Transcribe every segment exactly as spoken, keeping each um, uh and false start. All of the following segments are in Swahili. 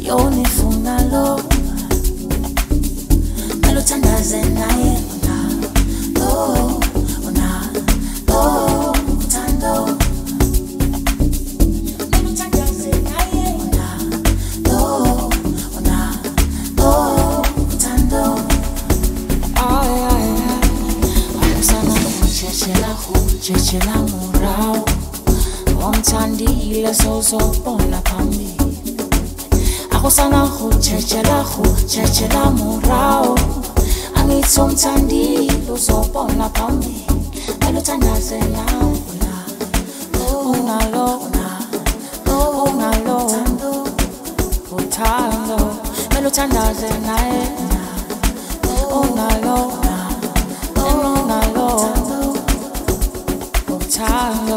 yonifuna lo meluthandaze naye una lo una lo uthando meluthandaze naye una lo una lo uthando ay ay ay sana chechela hu chechela murao omthandile sozobona phambili akusana hu chechela hu chechela murao angithi omthandile uzobona phambili meluthandaze nawe unalo unalo uthando meluthandaze naye unalo unalo uthando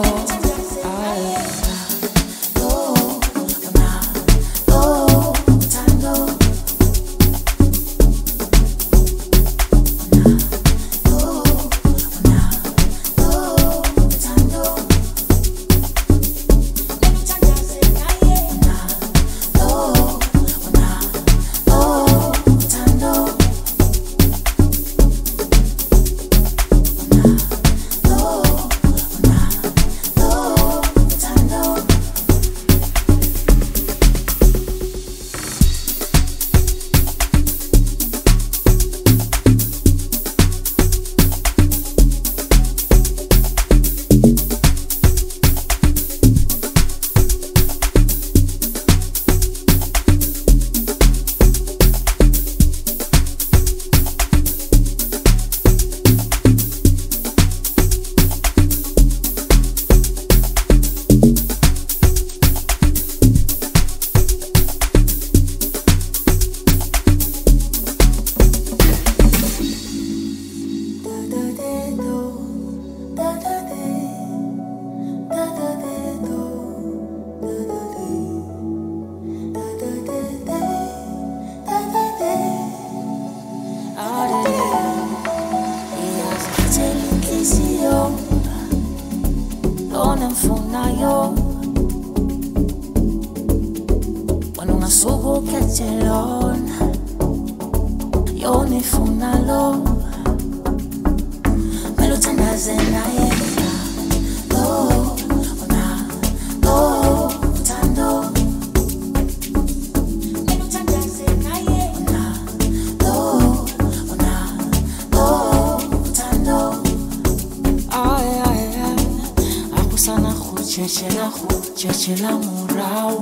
chechela murao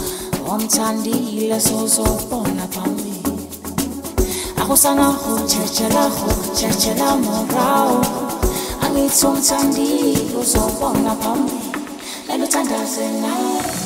omthandile sozobona phambili akusana hu chechela hu chechela murao angithi omthandile uzobona phambili meluthandaze naye